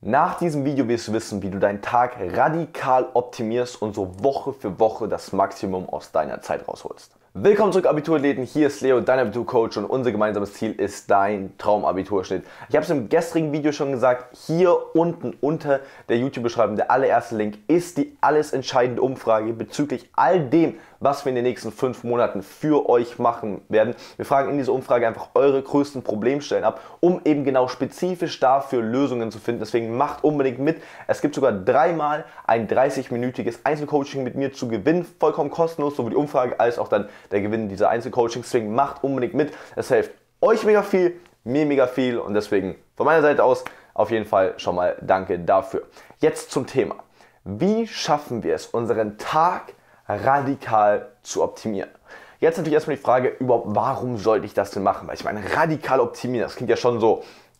Nach diesem Video wirst du wissen, wie du deinen Tag radikal optimierst und so Woche für Woche das Maximum aus deiner Zeit rausholst. Willkommen zurück, Abiturathleten. Hier ist Leo, dein Abiturcoach, und unser gemeinsames Ziel ist dein Traumabiturschnitt. Ich habe es im gestrigen Video schon gesagt, hier unten unter der YouTube-Beschreibung, der allererste Link, ist die alles entscheidende Umfrage bezüglich all dem, was wir in den nächsten 5 Monaten für euch machen werden. Wir fragen in dieser Umfrage einfach eure größten Problemstellen ab, um eben genau spezifisch dafür Lösungen zu finden. Deswegen macht unbedingt mit. Es gibt sogar 3-mal ein 30-minütiges Einzelcoaching mit mir zu gewinnen, vollkommen kostenlos, sowohl die Umfrage als auch dann der Gewinn dieser Einzelcoachings. Deswegen macht unbedingt mit. Es hilft euch mega viel, mir mega viel, und deswegen von meiner Seite aus auf jeden Fall schon mal danke dafür. Jetzt zum Thema. Wie schaffen wir es, unseren Tag radikal zu optimieren? Jetzt natürlich erstmal die Frage, überhaupt, warum sollte ich das denn machen? Weil ich meine, radikal optimieren, das klingt ja schon so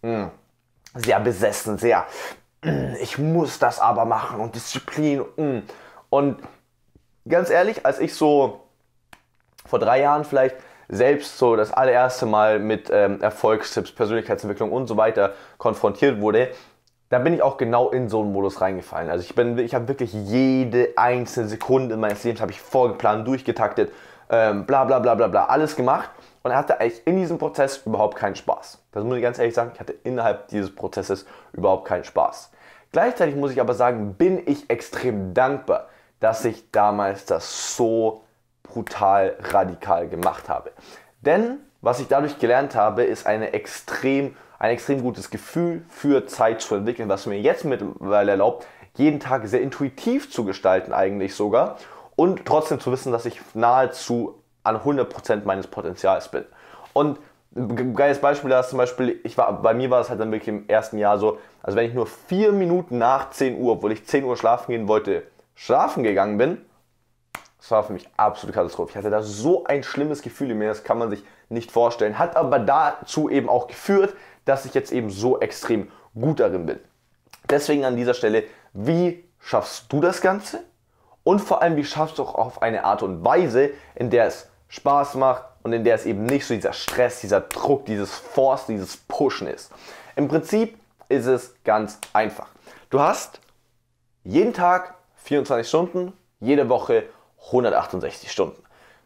sehr besessen, sehr ich muss das aber machen und Disziplin. Und ganz ehrlich, als ich so vor 3 Jahren vielleicht selbst so das allererste Mal mit Erfolgstipps, Persönlichkeitsentwicklung und so weiter konfrontiert wurde, da bin ich auch genau in so einen Modus reingefallen. Also ich habe wirklich jede einzelne Sekunde meines Lebens habe ich vorgeplant, durchgetaktet, bla bla bla bla bla, alles gemacht, und hatte eigentlich in diesem Prozess überhaupt keinen Spaß. Das muss ich ganz ehrlich sagen, ich hatte innerhalb dieses Prozesses überhaupt keinen Spaß. Gleichzeitig muss ich aber sagen, bin ich extrem dankbar, dass ich damals das so brutal radikal gemacht habe. Denn was ich dadurch gelernt habe, ist ein extrem gutes Gefühl für Zeit zu entwickeln, was mir jetzt mittlerweile erlaubt, jeden Tag sehr intuitiv zu gestalten eigentlich sogar, und trotzdem zu wissen, dass ich nahezu an 100% meines Potenzials bin. Und ein geiles Beispiel da ist zum Beispiel, bei mir war es halt dann wirklich im ersten Jahr so, also wenn ich nur 4 Minuten nach 10 Uhr, obwohl ich 10 Uhr schlafen gehen wollte, schlafen gegangen bin, das war für mich absolute Katastrophe. Ich hatte da so ein schlimmes Gefühl in mir, das kann man sich nicht vorstellen. Hat aber dazu eben auch geführt, dass ich jetzt eben so extrem gut darin bin. Deswegen an dieser Stelle, wie schaffst du das Ganze? Und vor allem, wie schaffst du auch auf eine Art und Weise, in der es Spaß macht und in der es eben nicht so dieser Stress, dieser Druck, dieses Force, dieses Pushen ist. Im Prinzip ist es ganz einfach. Du hast jeden Tag 24 Stunden, jede Woche 168 Stunden.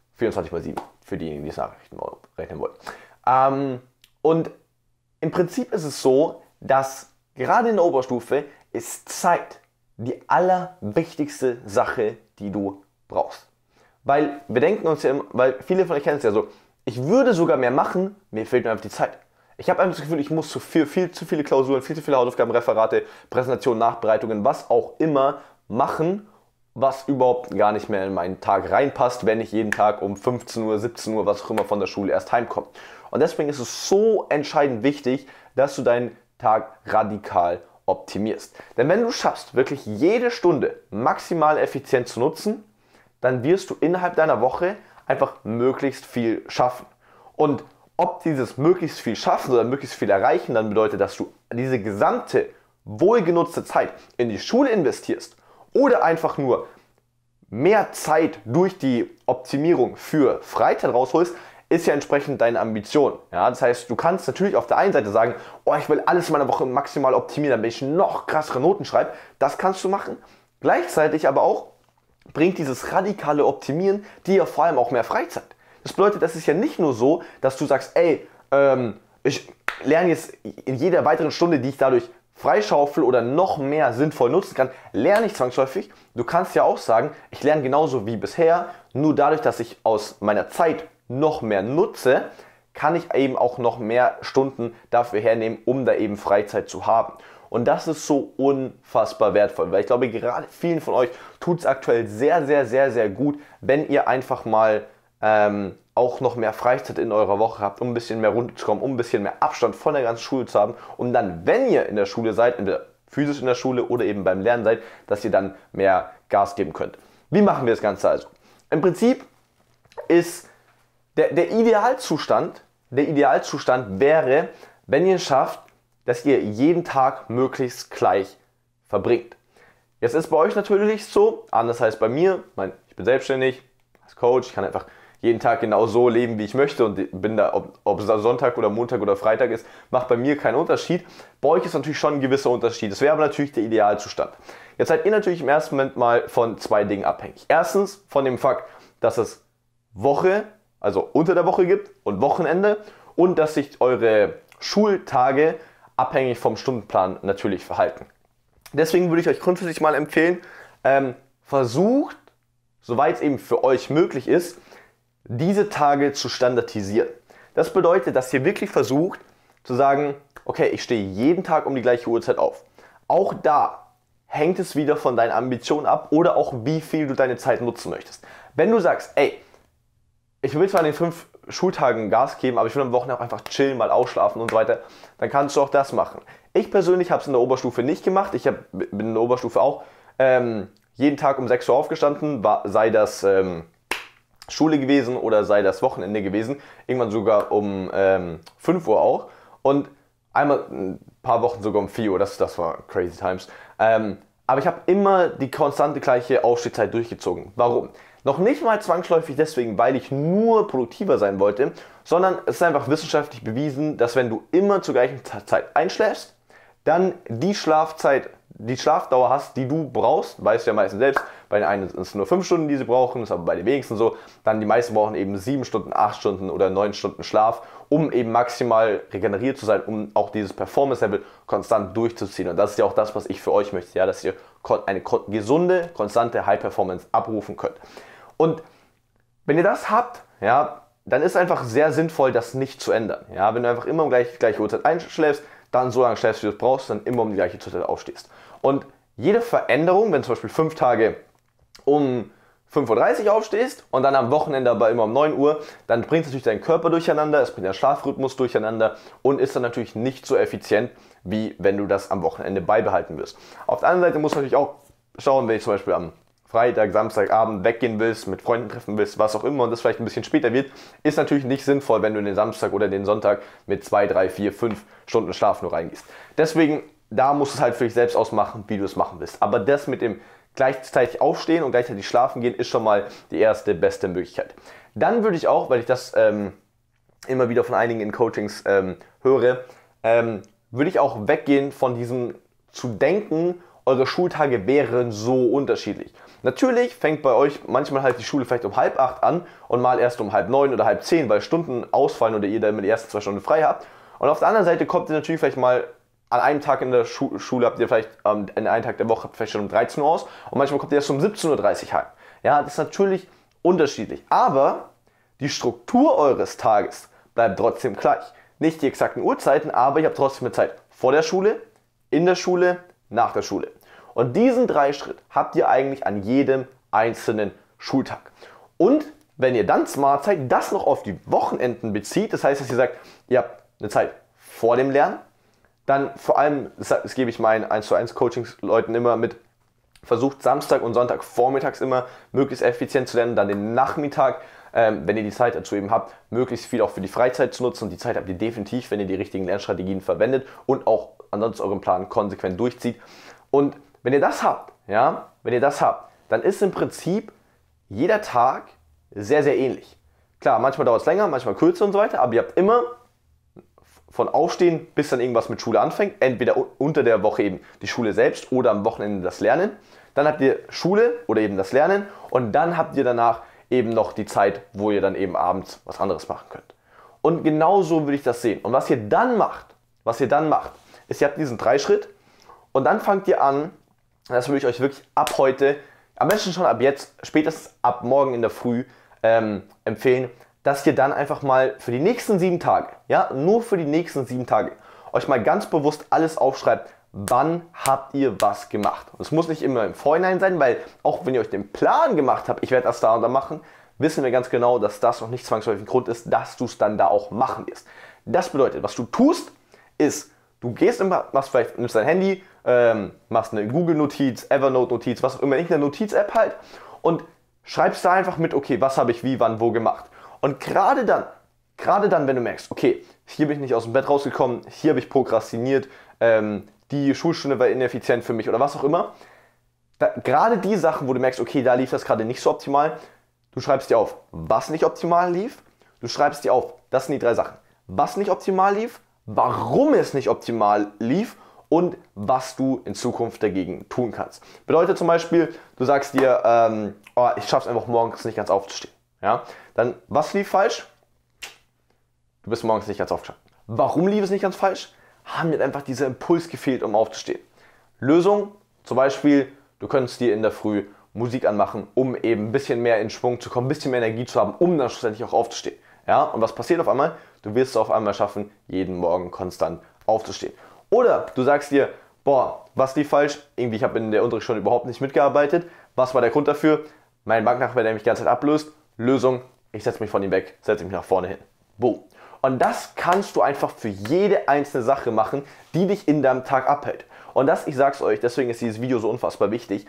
24 mal 7, für diejenigen, die es nachrechnen wollen. Und im Prinzip ist es so, dass gerade in der Oberstufe ist Zeit die allerwichtigste Sache, die du brauchst. Weil wir denken uns ja immer, weil viele von euch kennen es ja so, ich würde sogar mehr machen, mir fehlt nur einfach die Zeit. Ich habe einfach das Gefühl, ich muss viel zu viele Klausuren, viel zu viele Hausaufgaben, Referate, Präsentationen, Nachbereitungen, was auch immer machen, was überhaupt gar nicht mehr in meinen Tag reinpasst, wenn ich jeden Tag um 15 Uhr, 17 Uhr, was auch immer von der Schule erst heimkomme. Und deswegen ist es so entscheidend wichtig, dass du deinen Tag radikal optimierst. Denn wenn du schaffst, wirklich jede Stunde maximal effizient zu nutzen, dann wirst du innerhalb deiner Woche einfach möglichst viel schaffen. Und ob dieses möglichst viel schaffen oder möglichst viel erreichen dann bedeutet, dass du diese gesamte wohlgenutzte Zeit in die Schule investierst oder einfach nur mehr Zeit durch die Optimierung für Freizeit rausholst, ist ja entsprechend deine Ambition. Ja, das heißt, du kannst natürlich auf der einen Seite sagen, oh, ich will alles in meiner Woche maximal optimieren, damit ich noch krassere Noten schreibe. Das kannst du machen. Gleichzeitig aber auch bringt dieses radikale Optimieren dir vor allem auch mehr Freizeit. Das bedeutet, das ist ja nicht nur so, dass du sagst, ey, ich lerne jetzt in jeder weiteren Stunde, die ich dadurch freischaufel oder noch mehr sinnvoll nutzen kann, lerne ich zwangsläufig. Du kannst ja auch sagen, ich lerne genauso wie bisher, nur dadurch, dass ich aus meiner Zeit noch mehr nutze, kann ich eben auch noch mehr Stunden dafür hernehmen, um da eben Freizeit zu haben. Und das ist so unfassbar wertvoll, weil ich glaube, gerade vielen von euch tut es aktuell sehr, sehr, sehr, sehr gut, wenn ihr einfach mal auch noch mehr Freizeit in eurer Woche habt, um ein bisschen mehr runterzukommen, um ein bisschen mehr Abstand von der ganzen Schule zu haben, um dann, wenn ihr in der Schule seid, entweder physisch in der Schule oder eben beim Lernen seid, dass ihr dann mehr Gas geben könnt. Wie machen wir das Ganze also? Im Prinzip ist der Idealzustand wäre, wenn ihr es schafft, dass ihr jeden Tag möglichst gleich verbringt. Jetzt ist bei euch natürlich so, anders als bei mir, ich bin selbstständig als Coach, ich kann einfach jeden Tag genau so leben, wie ich möchte und bin da, ob es Sonntag oder Montag oder Freitag ist, macht bei mir keinen Unterschied. Bei euch ist natürlich schon ein gewisser Unterschied. Das wäre aber natürlich der Idealzustand. Jetzt seid ihr natürlich im ersten Moment mal von zwei Dingen abhängig. Erstens von dem Fakt, dass es Woche, also unter der Woche gibt und Wochenende und dass sich eure Schultage abhängig vom Stundenplan natürlich verhalten. Deswegen würde ich euch grundsätzlich mal empfehlen, versucht, soweit es eben für euch möglich ist, diese Tage zu standardisieren. Das bedeutet, dass ihr wirklich versucht zu sagen, okay, ich stehe jeden Tag um die gleiche Uhrzeit auf. Auch da hängt es wieder von deinen Ambitionen ab oder auch wie viel du deine Zeit nutzen möchtest. Wenn du sagst, ey, ich will zwar an den 5 Schultagen Gas geben, aber ich will am Wochenende auch einfach chillen, mal ausschlafen und so weiter, dann kannst du auch das machen. Ich persönlich habe es in der Oberstufe nicht gemacht. Ich bin in der Oberstufe auch jeden Tag um 6 Uhr aufgestanden, sei das Schule gewesen oder sei das Wochenende gewesen, irgendwann sogar um 5 Uhr auch und einmal ein paar Wochen sogar um 4 Uhr, das war crazy times. Aber ich habe immer die konstante gleiche Aufstehzeit durchgezogen. Warum? Noch nicht mal zwangsläufig deswegen, weil ich nur produktiver sein wollte, sondern es ist einfach wissenschaftlich bewiesen, dass wenn du immer zur gleichen Zeit einschläfst, dann die Schlafdauer hast, die du brauchst, weißt du ja meistens selbst, bei den einen sind es nur 5 Stunden, die sie brauchen, ist aber bei den wenigsten so, dann die meisten brauchen eben 7 Stunden, 8 Stunden oder 9 Stunden Schlaf, um eben maximal regeneriert zu sein, um auch dieses Performance-Level konstant durchzuziehen. Und das ist ja auch das, was ich für euch möchte, ja, dass ihr eine gesunde, konstante High-Performance abrufen könnt. Und wenn ihr das habt, ja, dann ist es einfach sehr sinnvoll, das nicht zu ändern. Ja, wenn du einfach immer um gleiche Uhrzeit einschläfst, dann so lange schläfst, wie du es brauchst, dann immer um die gleiche Uhrzeit aufstehst. Und jede Veränderung, wenn du zum Beispiel 5 Tage um 5:30 Uhr aufstehst und dann am Wochenende aber immer um 9 Uhr, dann bringt es natürlich deinen Körper durcheinander, es bringt den Schlafrhythmus durcheinander und ist dann natürlich nicht so effizient, wie wenn du das am Wochenende beibehalten wirst. Auf der anderen Seite musst du natürlich auch schauen, wenn ich zum Beispiel am Freitag, Samstagabend weggehen willst, mit Freunden treffen willst, was auch immer und das vielleicht ein bisschen später wird, ist natürlich nicht sinnvoll, wenn du den Samstag oder den Sonntag mit 2, 3, 4, 5 Stunden Schlaf nur reingehst. Deswegen, da musst du es halt für dich selbst ausmachen, wie du es machen willst. Aber das mit dem gleichzeitig aufstehen und gleichzeitig schlafen gehen, ist schon mal die erste, beste Möglichkeit. Dann würde ich auch, weil ich das immer wieder von einigen in Coachings höre, würde ich auch weggehen von diesem zu denken, eure Schultage wären so unterschiedlich. Natürlich fängt bei euch manchmal halt die Schule vielleicht um 7:30 an und mal erst um 8:30 oder 8:30, weil Stunden ausfallen oder ihr da immer die ersten 2 Stunden frei habt. Und auf der anderen Seite kommt ihr natürlich vielleicht mal an einem Tag in der Schule, habt ihr vielleicht an einem Tag der Woche habt ihr vielleicht schon um 13 Uhr aus und manchmal kommt ihr erst um 17:30 Uhr heim. Ja, das ist natürlich unterschiedlich. Aber die Struktur eures Tages bleibt trotzdem gleich. Nicht die exakten Uhrzeiten, aber ihr habt trotzdem eine Zeit vor der Schule, in der Schule, nach der Schule. Und diesen 3 Schritt habt ihr eigentlich an jedem einzelnen Schultag. Und wenn ihr dann smart seid, das noch auf die Wochenenden bezieht, das heißt, dass ihr sagt, ihr habt eine Zeit vor dem Lernen, dann vor allem, das gebe ich meinen 1:1 Coachings-Leuten immer mit, versucht Samstag und Sonntag vormittags immer möglichst effizient zu lernen, dann den Nachmittag, wenn ihr die Zeit dazu eben habt, möglichst viel auch für die Freizeit zu nutzen. Und die Zeit habt ihr definitiv, wenn ihr die richtigen Lernstrategien verwendet und auch ansonsten euren Plan konsequent durchzieht. Und wenn ihr das habt, ja, dann ist im Prinzip jeder Tag sehr, sehr ähnlich. Klar, manchmal dauert es länger, manchmal kürzer und so weiter, aber ihr habt immer von Aufstehen bis dann irgendwas mit Schule anfängt, entweder unter der Woche eben die Schule selbst oder am Wochenende das Lernen. Dann habt ihr Schule oder eben das Lernen und dann habt ihr danach eben noch die Zeit, wo ihr dann eben abends was anderes machen könnt. Und genau so würde ich das sehen. Und was ihr dann macht, ist, ihr habt diesen 3 Schritt und dann fangt ihr an, das würde ich euch wirklich ab heute, am besten schon ab jetzt, spätestens ab morgen in der Früh empfehlen, dass ihr dann einfach mal für die nächsten 7 Tage, ja, nur für die nächsten 7 Tage, euch mal ganz bewusst alles aufschreibt, wann habt ihr was gemacht. Und es muss nicht immer im Vorhinein sein, weil auch wenn ihr euch den Plan gemacht habt, ich werde das da und da machen, wissen wir ganz genau, dass das noch nicht zwangsläufig ein Grund ist, dass du es dann da auch machen wirst. Das bedeutet, was du tust, ist, du gehst immer, nimmst dein Handy, machst eine Google-Notiz, Evernote-Notiz, was auch immer, irgendeine Notiz-App halt und schreibst da einfach mit, okay, was habe ich wie, wann, wo gemacht. Und gerade dann, wenn du merkst, okay, hier bin ich nicht aus dem Bett rausgekommen, hier habe ich prokrastiniert, die Schulstunde war ineffizient für mich oder was auch immer, gerade die Sachen, wo du merkst, okay, da lief das gerade nicht so optimal, Du schreibst dir auf, was nicht optimal lief. Du schreibst dir auf, das sind die 3 Sachen. Was nicht optimal lief, warum es nicht optimal lief und was du in Zukunft dagegen tun kannst. Bedeutet zum Beispiel, du sagst dir, oh, ich schaffe es einfach morgens nicht ganz aufzustehen. Ja? Dann, was lief falsch? Du bist morgens nicht ganz aufgestanden. Warum lief es nicht ganz falsch? Haben dir einfach dieser Impuls gefehlt, um aufzustehen. Lösung, zum Beispiel, du könntest dir in der Früh Musik anmachen, um eben ein bisschen mehr in Schwung zu kommen, ein bisschen mehr Energie zu haben, um dann schlussendlich auch aufzustehen. Ja? Und was passiert auf einmal? Du wirst es auf einmal schaffen, jeden Morgen konstant aufzustehen. Oder du sagst dir, boah, was lief falsch? Irgendwie, ich habe in der Unterrichtsstunde überhaupt nicht mitgearbeitet. Was war der Grund dafür? Mein Banknachbar, der mich die ganze Zeit ablöst. Lösung, ich setze mich von ihm weg, setze mich nach vorne hin. Boom. Und das kannst du einfach für jede einzelne Sache machen, die dich in deinem Tag abhält. Und das, ich sag's euch, deswegen ist dieses Video so unfassbar wichtig,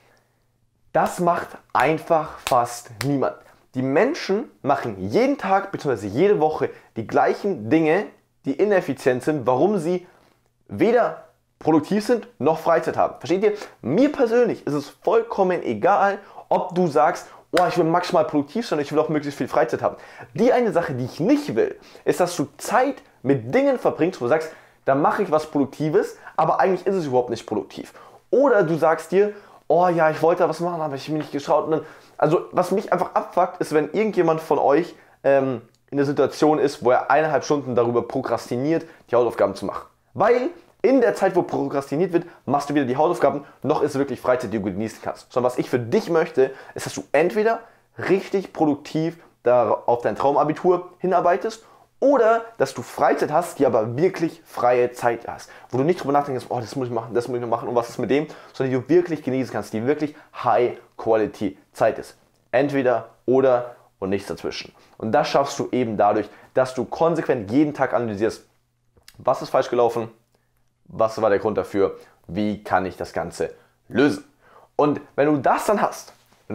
das macht einfach fast niemand. Die Menschen machen jeden Tag bzw. jede Woche die gleichen Dinge, die ineffizient sind, warum sie weder produktiv sind noch Freizeit haben. Versteht ihr? Mir persönlich ist es vollkommen egal, ob du sagst, oh, ich will maximal produktiv sein, ich will auch möglichst viel Freizeit haben. Die eine Sache, die ich nicht will, ist, dass du Zeit mit Dingen verbringst, wo du sagst, da mache ich was Produktives, aber eigentlich ist es überhaupt nicht produktiv. Oder du sagst dir, oh ja, ich wollte da was machen, aber ich habe mich nicht geschaut. Und dann, also was mich einfach abfuckt, ist, wenn irgendjemand von euch in der Situation ist, wo er 1,5 Stunden darüber prokrastiniert, die Hausaufgaben zu machen. Weil in der Zeit, wo prokrastiniert wird, machst du weder die Hausaufgaben, noch ist es wirklich Freizeit, die du genießen kannst. Sondern was ich für dich möchte, ist, dass du entweder richtig produktiv auf dein Traumabitur hinarbeitest oder dass du Freizeit hast, die aber wirklich freie Zeit hast. Wo du nicht drüber nachdenkst, oh, das muss ich machen, das muss ich noch machen und was ist mit dem, sondern die du wirklich genießen kannst, die wirklich High-Quality-Zeit ist. Entweder oder und nichts dazwischen. Und das schaffst du eben dadurch, dass du konsequent jeden Tag analysierst, was ist falsch gelaufen, was war der Grund dafür, wie kann ich das Ganze lösen. Und wenn du das dann hast,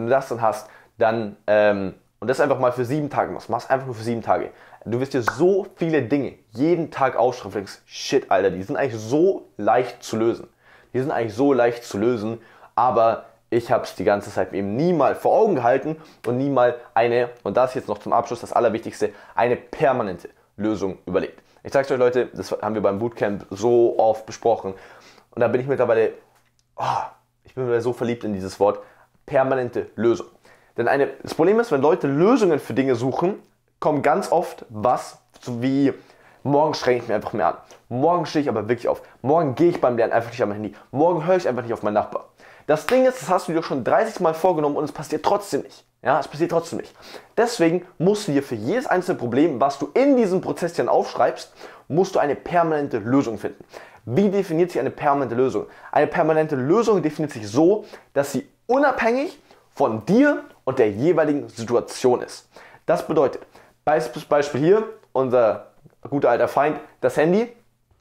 dann, und das einfach mal für 7 Tage machst einfach nur für 7 Tage, du wirst dir so viele Dinge jeden Tag aufschreiben, denkst, shit, Alter, die sind eigentlich so leicht zu lösen. Aber ich habe es die ganze Zeit eben nie mal vor Augen gehalten und nie mal und das jetzt noch zum Abschluss, das Allerwichtigste, eine permanente Lösung überlegt. Ich sag's euch, Leute, das haben wir beim Bootcamp so oft besprochen und da bin ich mittlerweile, ich bin mittlerweile so verliebt in dieses Wort, permanente Lösung. Denn das Problem ist, wenn Leute Lösungen für Dinge suchen, kommt ganz oft was, so wie, morgen strenge ich mich einfach mehr an, morgen stehe ich aber wirklich auf, morgen gehe ich beim Lernen einfach nicht an mein Handy, morgen höre ich einfach nicht auf meinen Nachbar. Das Ding ist, das hast du dir schon 30 Mal vorgenommen und es passiert trotzdem nicht. Ja, es passiert trotzdem nicht. Deswegen musst du dir für jedes einzelne Problem, was du in diesem Prozess dann aufschreibst, musst du eine permanente Lösung finden. Wie definiert sich eine permanente Lösung? Eine permanente Lösung definiert sich so, dass sie unabhängig von dir und der jeweiligen Situation ist. Das bedeutet, Beispiel hier, unser guter alter Feind, das Handy.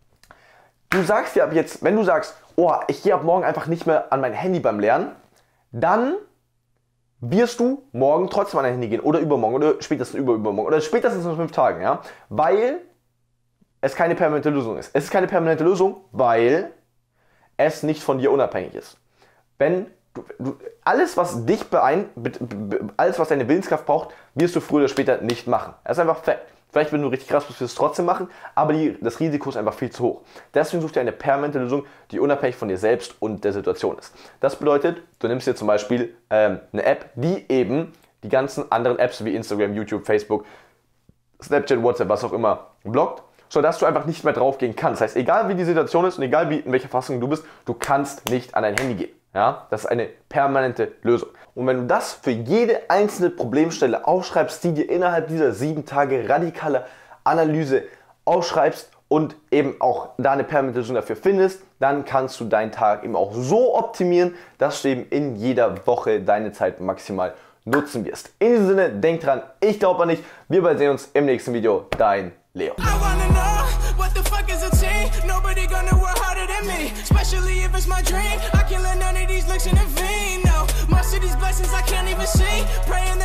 Du sagst dir ab jetzt, wenn du sagst, oh, ich gehe ab morgen einfach nicht mehr an mein Handy beim Lernen, dann wirst du morgen trotzdem an dein Handy gehen oder übermorgen oder spätestens übermorgen oder spätestens in 5 Tagen, ja, weil es keine permanente Lösung ist. Es ist keine permanente Lösung, weil es nicht von dir unabhängig ist. Wenn alles, was dich alles, was deine Willenskraft braucht, wirst du früher oder später nicht machen. Das ist einfach Fakt. Vielleicht, wenn du richtig krass bist, wirst du es trotzdem machen, aber das Risiko ist einfach viel zu hoch. Deswegen such dir eine permanente Lösung, die unabhängig von dir selbst und der Situation ist. Das bedeutet, du nimmst dir zum Beispiel eine App, die eben die ganzen anderen Apps wie Instagram, YouTube, Facebook, Snapchat, WhatsApp, was auch immer, blockt, sodass du einfach nicht mehr drauf gehen kannst. Das heißt, egal wie die Situation ist und egal in welcher Fassung du bist, du kannst nicht an dein Handy gehen. Ja? Das ist eine permanente Lösung. Und wenn du das für jede einzelne Problemstelle aufschreibst, die dir innerhalb dieser 7 Tage radikale Analyse aufschreibst und eben auch da eine permanente Lösung dafür findest, dann kannst du deinen Tag eben auch so optimieren, dass du eben in jeder Woche deine Zeit maximal nutzen wirst. In diesem Sinne, denk dran, ich glaube an dich. Wir beide sehen uns im nächsten Video. Dein Leo. Nobody gonna work harder than me, especially if it's my dream. I can't let none of these looks intervene. No, most of these blessings I can't even see. Praying